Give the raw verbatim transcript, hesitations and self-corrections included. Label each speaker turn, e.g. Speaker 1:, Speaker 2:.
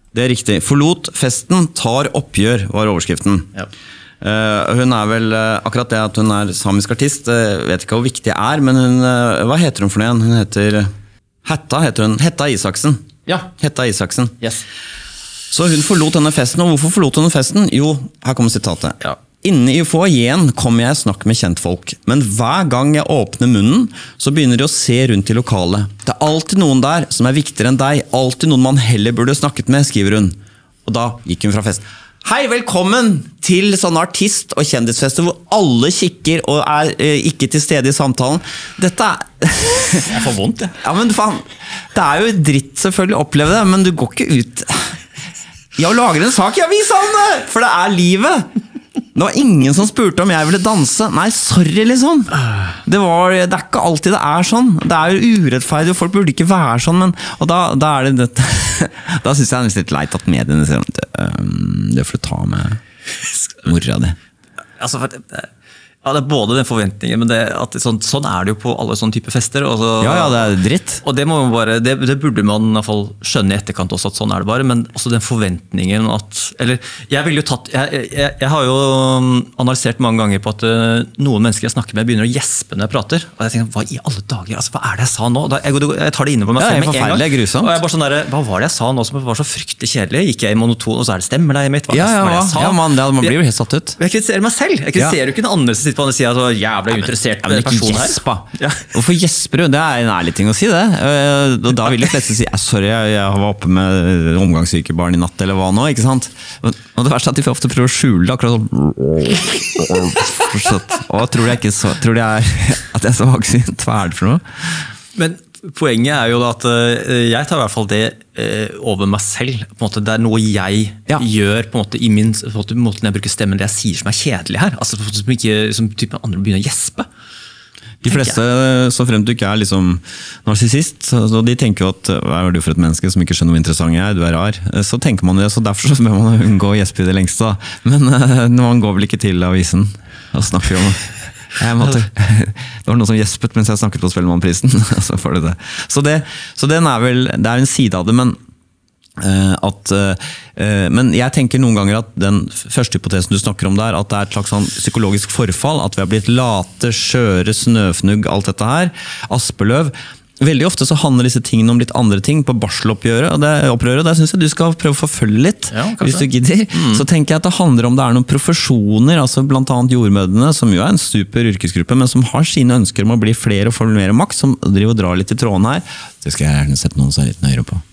Speaker 1: Det er riktig. Forlot festen, tar oppgjør, var overskriften.
Speaker 2: Ja.
Speaker 1: Uh, hun er vel, uh, akkurat det at hun er samisk artist, uh, vet ikke hvor viktig det er, men hun, uh, hva heter hun for noe igjen? Hun heter, Hetta heter hun, Hetta Isaksen.
Speaker 2: Ja.
Speaker 1: Hetta Isaksen.
Speaker 2: Yes.
Speaker 1: Så hun forlot denne festen, og hvorfor forlot hun festen? Jo, her kommer sitatet.
Speaker 2: Ja.
Speaker 1: Inne i foajeen kommer jeg snakke med kjentfolk, men hver gang jeg åpner munnen, så begynner de å se rundt i lokalet. Det er alltid noen der som er viktigere enn deg, alltid noen man heller burde snakket med, skriver hun. Og da gikk hun fra festen. Hei, velkommen til sånne artist- og kjendisfester hvor alle kikker og er eh, ikke til stede i samtalen. Dette er...
Speaker 2: Jeg får vondt, det.
Speaker 1: Ja, men faen, det er jo dritt selvfølgelig å oppleve det, men du går ikke ut... Jeg lager en sak i avisen, for det er livet. Det var ingen som spurte om jeg ville danse. Nei, sorry liksom. Det, var, det er ikke alltid det er sånn. Det er jo urettferdig, og folk burde ikke være sånn. Men, og da, da er det dette. Da synes jeg nesten litt leit at mediene sier det får du ta med mora di.
Speaker 2: Altså, for, ja, det er både den forventningen, men det, at sånn, sånn er det jo på alle sånne typer fester. Og så,
Speaker 1: ja, ja, det er dritt.
Speaker 2: Og det, må man bare, det, det burde man i hvert fall skjønne i etterkant også, at sånn er det bare. Men også den forventningen at... Eller, jeg, vil jo tatt, jeg, jeg, jeg har jo analysert mange ganger på at uh, noen mennesker jeg snakker med begynner å gjespe når jeg prater. Og jeg tenker, hva i alle dager? Altså, hva er det jeg sa nå? Da, jeg, jeg tar det inne på meg
Speaker 1: ja,
Speaker 2: selv med en gang.
Speaker 1: Grusomt.
Speaker 2: Og jeg bare sånn der, hva var det jeg sa nå som var så fryktelig kjedelig? Gikk jeg i monoton, og så er det stemmer deg mitt? Hva
Speaker 1: ja, ja,
Speaker 2: var det jeg sa?
Speaker 1: Ja, man, det, man blir jo helt satt ut.
Speaker 2: Jeg kritiserer meg selv. Jeg kritiserer jo ikke den andre som sitter på den siden og jævla interessert
Speaker 1: ja, men,
Speaker 2: person her.
Speaker 1: Gjespa. Ja. Hvorfor gjesper du? Det er en ærlig ting å si det. Og da vil de fleste si, sorry, jeg var oppe med omgangssykebarn i natt, eller hva nå, ikke sant? Og det verste er at de ofte prøver å skjule det, akkurat sånn. Og tror de ikke så, tror de er, at jeg er så vagsynt, hva er det for noe?
Speaker 2: Men poenget er jo da at jeg tar i hvert fall det over meg selv. På en måte, det er noe jeg ja. gjør på en måte, i min på en måte, måten jeg bruker stemmen, det jeg sier som er kjedelig her. Altså som ikke som type andre begynner å gjespe.
Speaker 1: De fleste, så fremt du ikke er liksom narsissist, så de tenker jo at hva er du for et menneske som ikke skjønner hvor interessant jeg er, du er rar. Så tenker man det, så derfor så bør man unngå å gjespe i det lengste. Men man går vel ikke til avisen og snakker om det. Jeg måtte, det var noen som gjespet mens jeg snakket på Spellemannprisen. Så, det. Så, det, så den er vel, det er en side av det, men, uh, at, uh, men jeg tenker noen ganger at den første hypotesen du snakker om der, at det er et slags sånn psykologisk forfall, at vi har blitt late, skjøre, snøfnugg, alt dette her, aspeløv. Veldig ofte så handler disse tingene om litt andre ting på barseloppgjøret, og det opprøret, der synes jeg du skal prøve å forfølge litt, ja, hvis du gidder. Mm. Så tenker jeg at det handler om det er noen profesjoner, altså blant annet jordmødrene, som jo er en super yrkesgruppe, men som har sine ønsker om å bli flere og få mer makt, som driver og drar litt i tråden her. Det skal jeg gjerne sette noen så litt nøyere på.